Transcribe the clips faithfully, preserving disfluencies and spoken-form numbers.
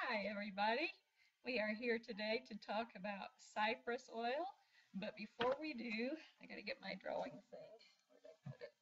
Hi, everybody. We are here today to talk about cypress oil. But before we do, I got to get my drawing thing. Where did I put it?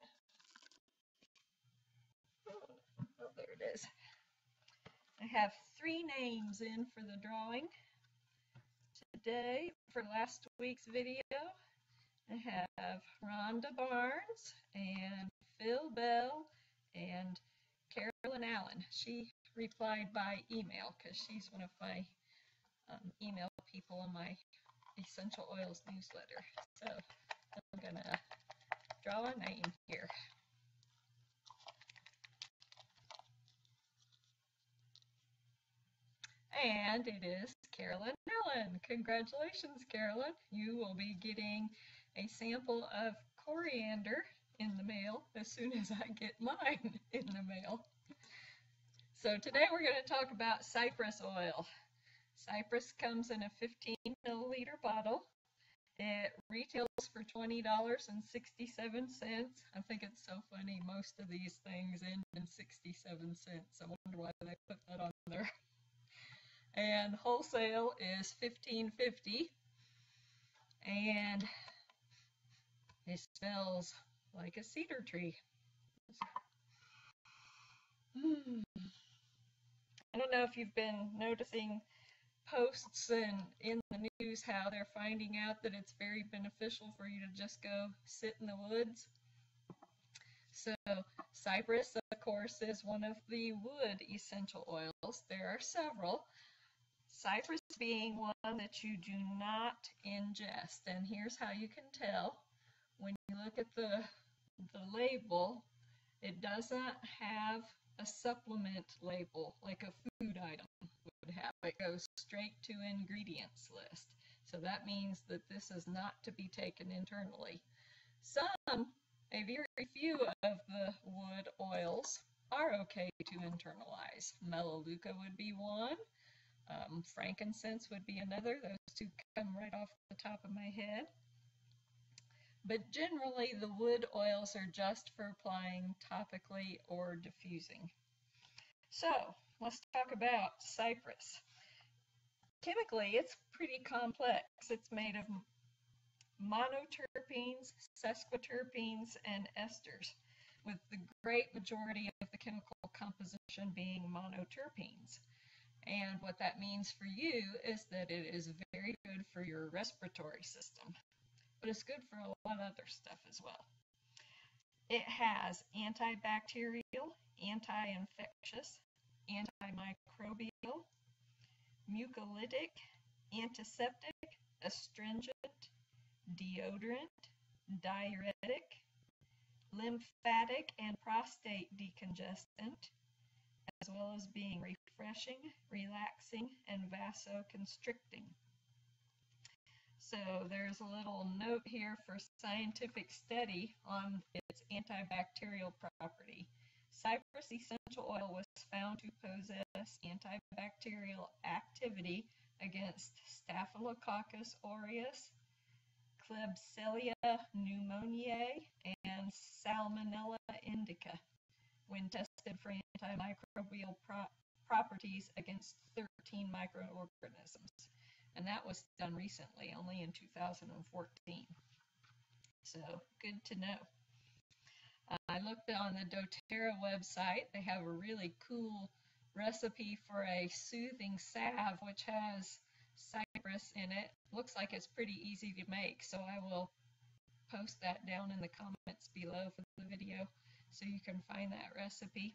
Oh, there it is. I have three names in for the drawing today. For last week's video, I have Rhonda Barnes and Phil Bell and Carolyn Allen. She replied by email because she's one of my um, email people on my Essential Oils newsletter. So I'm gonna draw a name here. And it is Carolyn Allen. Congratulations, Carolyn. You will be getting a sample of coriander in the mail as soon as I get mine in the mail. So today we're going to talk about cypress oil. Cypress comes in a fifteen milliliter bottle. It retails for twenty dollars and sixty-seven cents. I think it's so funny, most of these things end in sixty-seven cents. I wonder why they put that on there. And wholesale is fifteen fifty. And it smells like a cedar tree. Hmm. I don't know if you've been noticing posts and in the news how they're finding out that it's very beneficial for you to just go sit in the woods. So cypress, of course, is one of the wood essential oils. There are several. Cypress being one that you do not ingest. And here's how you can tell. When you look at the, the label, it doesn't have a supplement label like a food item would have. It goes straight to ingredients list. So that means that this is not to be taken internally. Some, a very few of the wood oils are okay to internalize. Melaleuca would be one. Um, frankincense would be another. Those two come right off the top of my head. But generally, the wood oils are just for applying topically or diffusing. So let's talk about cypress. Chemically, it's pretty complex. It's made of monoterpenes, sesquiterpenes, and esters, with the great majority of the chemical composition being monoterpenes. And what that means for you is that it is very good for your respiratory system, but it's good for a lot of other stuff as well. It has antibacterial, anti-infectious, antimicrobial, mucolytic, antiseptic, astringent, deodorant, diuretic, lymphatic and prostate decongestant, as well as being refreshing, relaxing, and vasoconstricting. So there's a little note here for scientific study on its antibacterial property. Cypress essential oil was found to possess antibacterial activity against Staphylococcus aureus, Klebsiella pneumoniae, and Salmonella indica when tested for antimicrobial pro properties against thirteen microorganisms. And that was done recently, only in two thousand fourteen. So good to know. Uh, I looked on the doTERRA website. They have a really cool recipe for a soothing salve which has cypress in it. Looks like it's pretty easy to make, so I will post that down in the comments below for the video so you can find that recipe.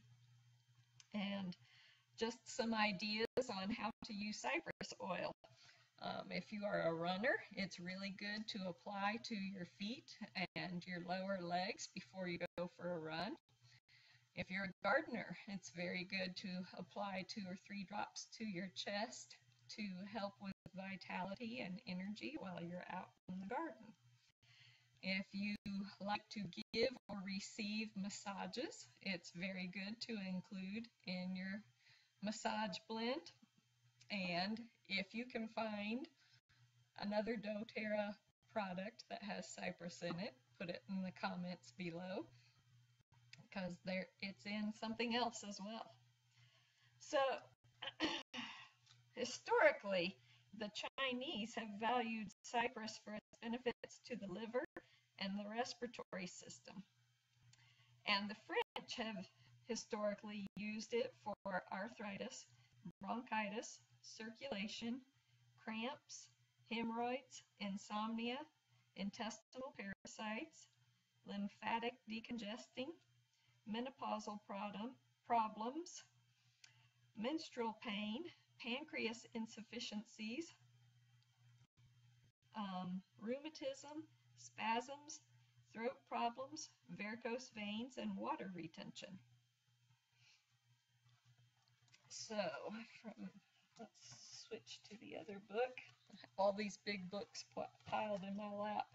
And just some ideas on how to use cypress oil. Um, if you are a runner, it's really good to apply to your feet and your lower legs before you go for a run. If you're a gardener, it's very good to apply two or three drops to your chest to help with vitality and energy while you're out in the garden. If you like to give or receive massages, it's very good to include in your massage blend. And if you can find another doTERRA product that has cypress in it, put it in the comments below, because there it's in something else as well. So historically, the Chinese have valued cypress for its benefits to the liver and the respiratory system. And the French have historically used it for arthritis, bronchitis, circulation, cramps, hemorrhoids, insomnia, intestinal parasites, lymphatic decongesting, menopausal problem, problems, menstrual pain, pancreas insufficiencies, um, rheumatism, spasms, throat problems, varicose veins, and water retention. So, from, let's switch to the other book. All these big books piled in my lap.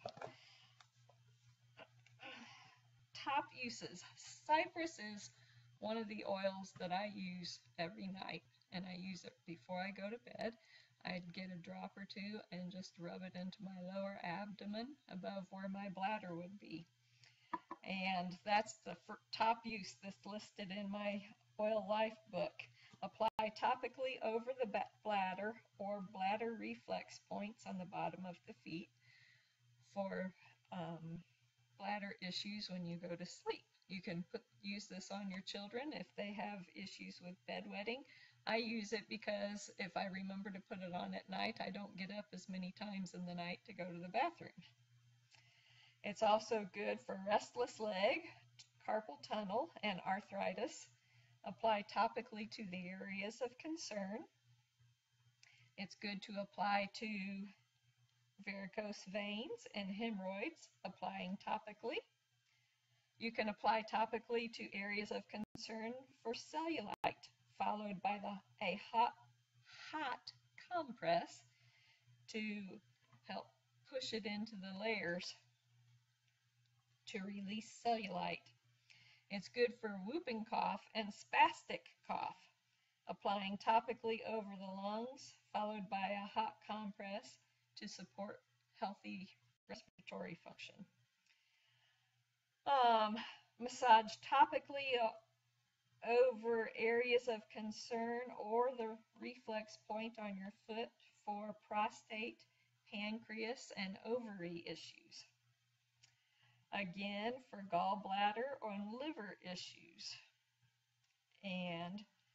Top uses. Cypress is one of the oils that I use every night, and I use it before I go to bed. I'd get a drop or two and just rub it into my lower abdomen above where my bladder would be. And that's the top use that's listed in my Oil Life book. Apply topically over the bladder or bladder reflex points on the bottom of the feet for um, bladder issues when you go to sleep. You can put, use this on your children if they have issues with bedwetting. I use it because if I remember to put it on at night, I don't get up as many times in the night to go to the bathroom. It's also good for restless leg, carpal tunnel, and arthritis. Apply topically to the areas of concern. It's good to apply to varicose veins and hemorrhoids, applying topically. You can apply topically to areas of concern for cellulite, followed by the, a hot, hot compress to help push it into the layers to release cellulite. It's good for whooping cough and spastic cough, applying topically over the lungs, followed by a hot compress to support healthy respiratory function. Um, massage topically over areas of concern or the reflex point on your foot for prostate, pancreas, and ovary issues. Again, for gallbladder or liver issues. And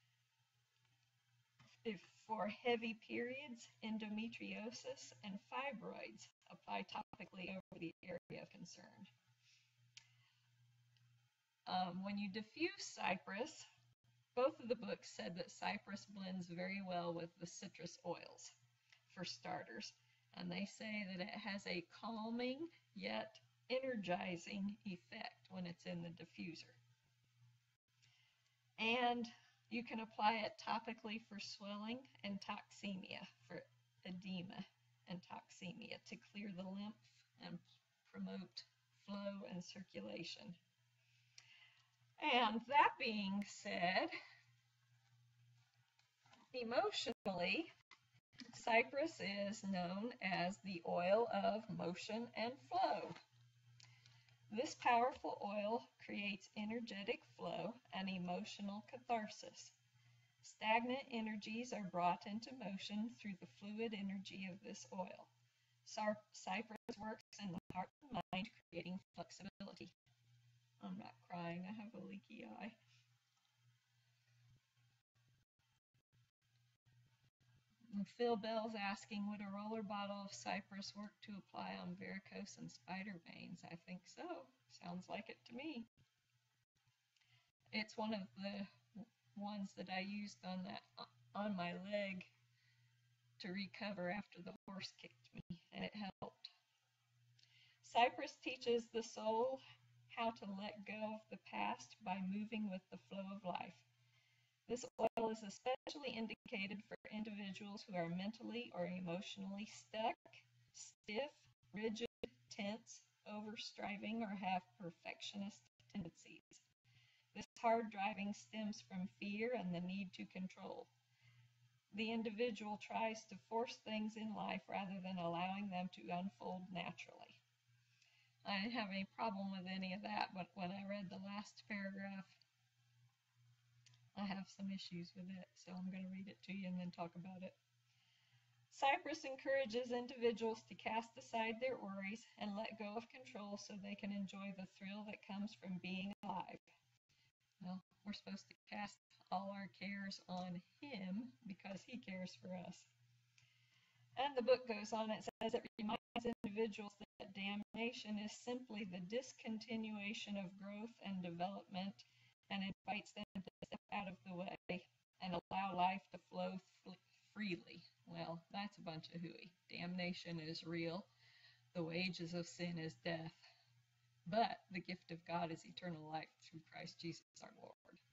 if for heavy periods, endometriosis, and fibroids, apply topically over the area of concern. Um, when you diffuse cypress, both of the books said that cypress blends very well with the citrus oils, for starters. And they say that it has a calming yet energizing effect when it's in the diffuser. And you can apply it topically for swelling and toxemia, for edema and toxemia, to clear the lymph and promote flow and circulation. And that being said, emotionally, cypress is known as the oil of motion and flow. This powerful oil creates energetic flow and emotional catharsis. Stagnant energies are brought into motion through the fluid energy of this oil. Cypress works in the heart and mind, creating flexibility. I'm not crying, I have a leaky eye. And Phil Bell's asking, would a roller bottle of cypress work to apply on varicose and spider veins? I think so. Sounds like it to me. It's one of the ones that I used on that on my leg to recover after the horse kicked me, and it helped. Cypress teaches the soul how to let go of the past by moving with the flow of life. This oil is especially indicated for individuals who are mentally or emotionally stuck, stiff, rigid, tense, over-striving, or have perfectionist tendencies. This hard driving stems from fear and the need to control. The individual tries to force things in life rather than allowing them to unfold naturally. I didn't have any problem with any of that, but when I read the last paragraph, I have some issues with it, so I'm going to read it to you and then talk about it. Cypress encourages individuals to cast aside their worries and let go of control so they can enjoy the thrill that comes from being alive. Well, we're supposed to cast all our cares on Him because He cares for us. And the book goes on, it says it reminds individuals that damnation is simply the discontinuation of growth and development, and invites them to step out of the way and allow life to flow freely. Well, that's a bunch of hooey. Damnation is real. The wages of sin is death. But the gift of God is eternal life through Christ Jesus our Lord.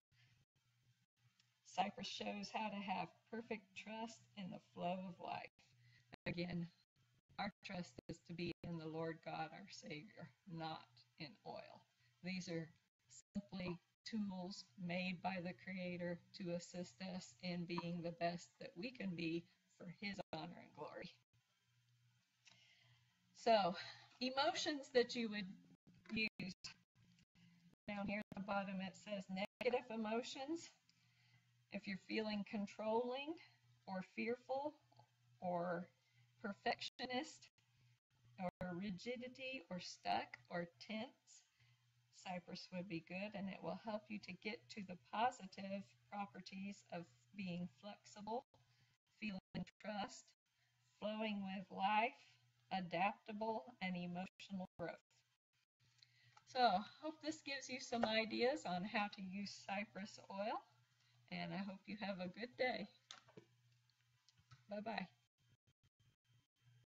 Cypress shows how to have perfect trust in the flow of life. Again, our trust is to be in the Lord God, our Savior, not in oil. These are simply tools made by the Creator to assist us in being the best that we can be for His honor and glory. So, emotions that you would use. Down here at the bottom it says negative emotions. If you're feeling controlling or fearful or perfectionist or rigidity or stuck or tense, Cypress would be good, and it will help you to get to the positive properties of being flexible, feeling trust, flowing with life, adaptable, and emotional growth. So, hope this gives you some ideas on how to use cypress oil, and I hope you have a good day. Bye-bye.